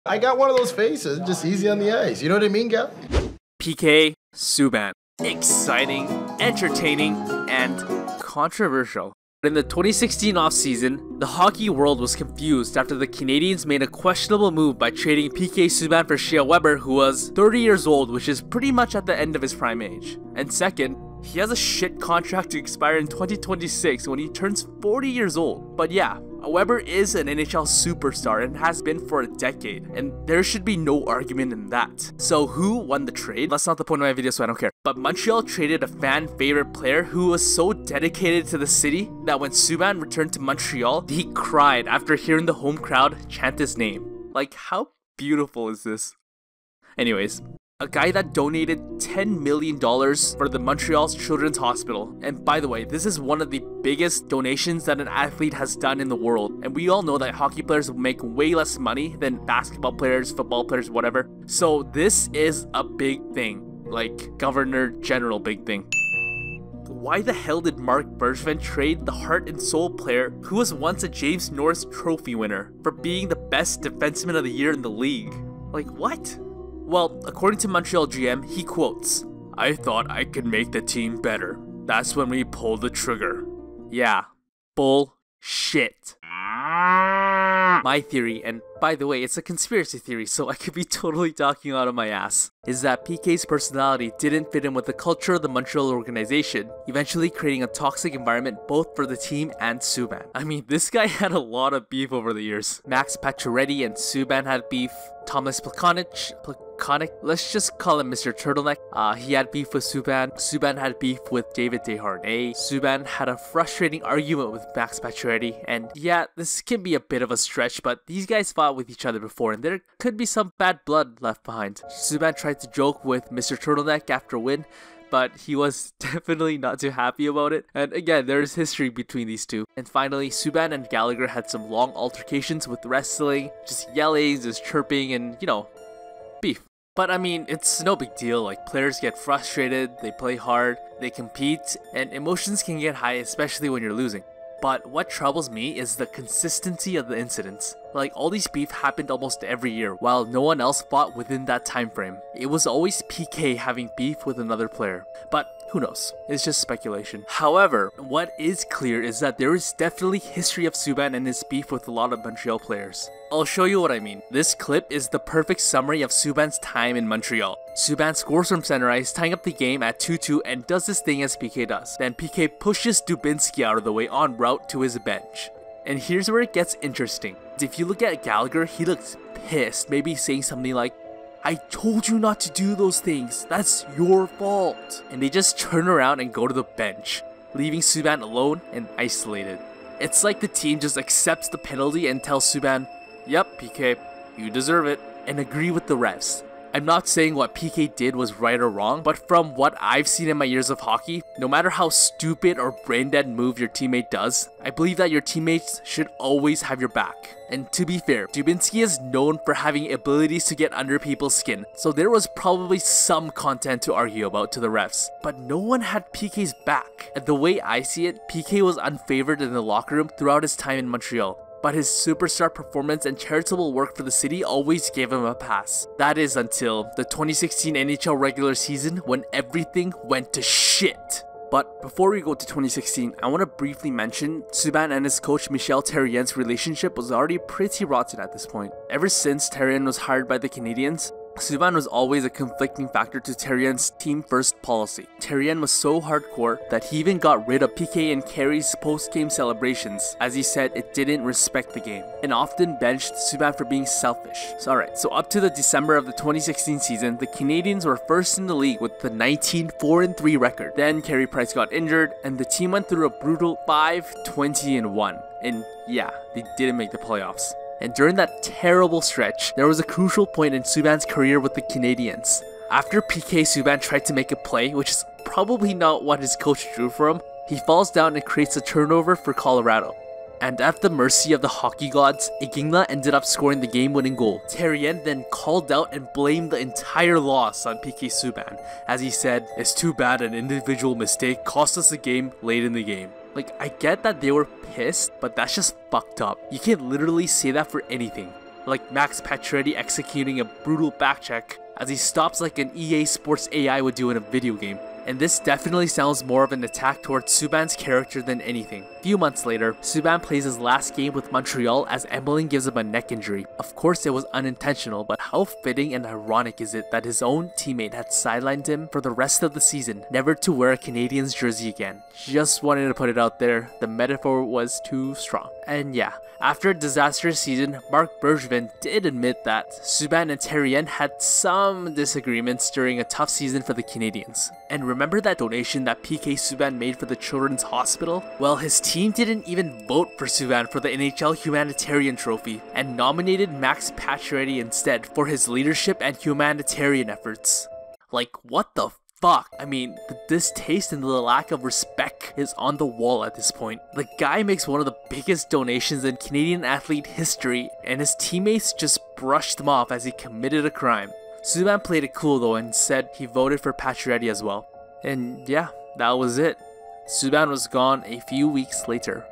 I got one of those faces, just easy on the eyes. You know what I mean, Gal? PK Subban. Exciting, entertaining, and controversial. In the 2016 offseason, the hockey world was confused after the Canadiens made a questionable move by trading PK Subban for Shea Weber, who was 30 years old, which is pretty much at the end of his prime age. And second, he has a shit contract to expire in 2026 when he turns 40 years old. But yeah, Weber is an NHL superstar and has been for a decade, and there should be no argument in that. So who won the trade? That's not the point of my video, so I don't care. But Montreal traded a fan favorite player who was so dedicated to the city that when Subban returned to Montreal, he cried after hearing the home crowd chant his name. Like, how beautiful is this? Anyways, a guy that donated $10 million for the Montreal's Children's Hospital. And by the way, this is one of the biggest donations that an athlete has done in the world. And we all know that hockey players make way less money than basketball players, football players, whatever. So this is a big thing. Like, Governor General big thing. Why the hell did Marc Bergevin trade the heart and soul player who was once a James Norris Trophy winner for being the best defenseman of the year in the league? Like, what? Well, according to Montreal GM, he quotes, "I thought I could make the team better. That's when we pulled the trigger." Yeah, bullshit. My theory, and by the way, it's a conspiracy theory, so I could be totally talking out of my ass, is that PK's personality didn't fit in with the culture of the Montreal organization, eventually creating a toxic environment both for the team and Subban. I mean, this guy had a lot of beef over the years. Max Pacioretty and Subban had beef. Thomas Plekanec, let's just call him Mr. Turtleneck. He had beef with Subban. Subban had beef with David Desharnais. Subban had a frustrating argument with Max Pacioretty. And yeah, this can be a bit of a stretch, but these guys fought with each other before, and there could be some bad blood left behind. Subban tried to joke with Mr. Turtleneck after a win, but he was definitely not too happy about it. And again, there is history between these two. And finally, Subban and Gallagher had some long altercations with wrestling, just yelling, just chirping, and you know, beef. But I mean, it's no big deal. Like, players get frustrated, they play hard, they compete, and emotions can get high, especially when you're losing. But what troubles me is the consistency of the incidents. Like, all these beef happened almost every year, while no one else fought within that time frame. It was always PK having beef with another player. But who knows? It's just speculation. However, what is clear is that there is definitely history of Subban and his beef with a lot of Montreal players. I'll show you what I mean. This clip is the perfect summary of Subban's time in Montreal. Subban scores from center ice, tying up the game at 2-2 and does this thing as PK does. Then PK pushes Dubinsky out of the way en route to his bench. And here's where it gets interesting. If you look at Gallagher, he looks pissed, maybe saying something like, "I told you not to do those things, that's your fault." And they just turn around and go to the bench, leaving Subban alone and isolated. It's like the team just accepts the penalty and tells Subban, "Yep, PK, you deserve it," and agree with the refs. I'm not saying what PK did was right or wrong, but from what I've seen in my years of hockey, no matter how stupid or brain-dead move your teammate does, I believe that your teammates should always have your back. And to be fair, Dubinsky is known for having abilities to get under people's skin, so there was probably some content to argue about to the refs. But no one had PK's back. And the way I see it, PK was unfavored in the locker room throughout his time in Montreal. But his superstar performance and charitable work for the city always gave him a pass. That is until the 2016 NHL regular season when everything went to shit. But before we go to 2016, I want to briefly mention Subban and his coach Michel Therrien's relationship was already pretty rotten at this point. Ever since Therrien was hired by the Canadiens, Subban was always a conflicting factor to Therrien's team-first policy. Therrien was so hardcore that he even got rid of PK and Carey's post-game celebrations, as he said it didn't respect the game, and often benched Subban for being selfish. So up to the December of the 2016 season, the Canadiens were first in the league with the 19-4-3 record. Then Carey Price got injured, and the team went through a brutal 5-20-1. And yeah, they didn't make the playoffs. And during that terrible stretch, there was a crucial point in Subban's career with the Canadiens. After PK Subban tried to make a play, which is probably not what his coach drew for him, he falls down and creates a turnover for Colorado. And at the mercy of the hockey gods, Iginla ended up scoring the game-winning goal. Therrien then called out and blamed the entire loss on PK Subban, as he said, "It's too bad an individual mistake cost us the game late in the game." Like, I get that they were pissed, but that's just fucked up. You can't literally say that for anything. like Max Pacioretty executing a brutal backcheck as he stops like an EA Sports AI would do in a video game. And this definitely sounds more of an attack towards Subban's character than anything. A few months later, Subban plays his last game with Montreal as Emelin gives him a neck injury. Of course it was unintentional, but how fitting and ironic is it that his own teammate had sidelined him for the rest of the season, never to wear a Canadiens jersey again. Just wanted to put it out there, the metaphor was too strong. And yeah, after a disastrous season, Marc Bergevin did admit that Subban and Therrien had some disagreements during a tough season for the Canadiens. And remember that donation that PK Subban made for the Children's Hospital? Well, his team didn't even vote for Subban for the NHL Humanitarian Trophy and nominated Max Pacioretty instead for his leadership and humanitarian efforts. Like, what the fuck? I mean, the distaste and the lack of respect is on the wall at this point. The guy makes one of the biggest donations in Canadian athlete history, and his teammates just brushed him off as he committed a crime. Subban played it cool though and said he voted for Pacioretty as well. And yeah, that was it. Subban was gone a few weeks later.